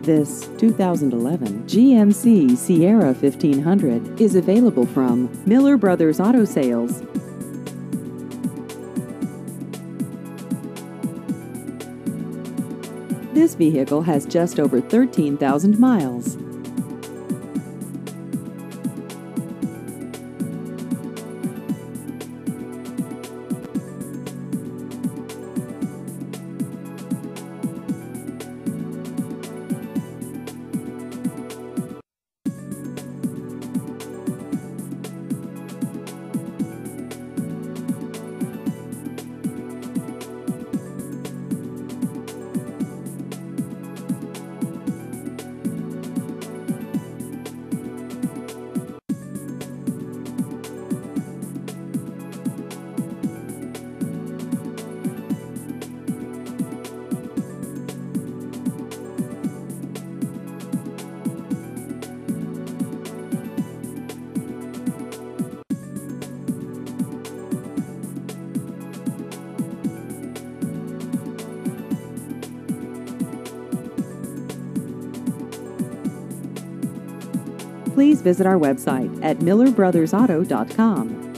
This 2011 GMC Sierra 1500 is available from Miller Brothers Auto Sales. This vehicle has just over 13,000 miles. Please visit our website at millerbrothersauto.com.